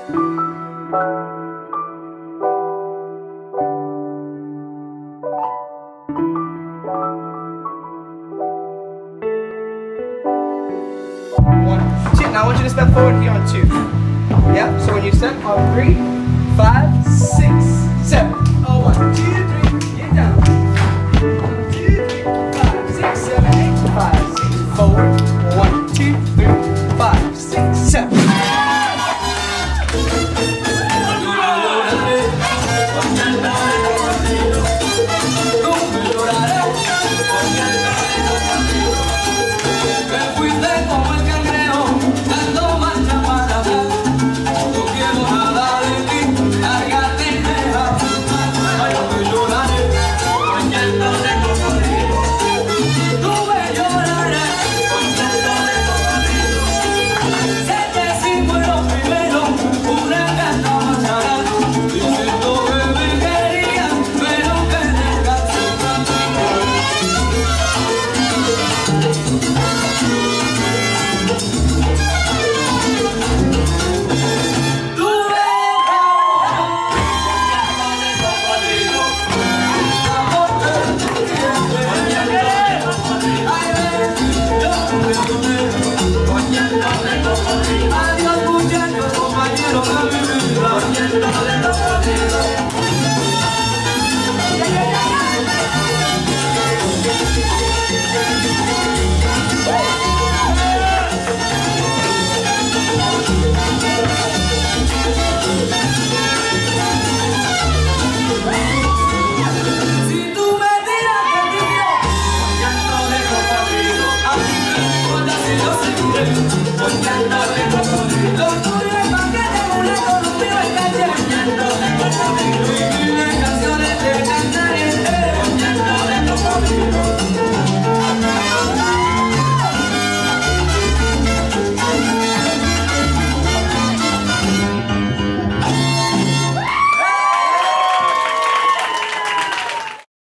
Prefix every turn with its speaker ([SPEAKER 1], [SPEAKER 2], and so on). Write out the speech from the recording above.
[SPEAKER 1] One, two. Now I want you to step forward here on two. Yeah, so when you step on 3, 5, 6, 7. Oh, 1, 2, 3, get down.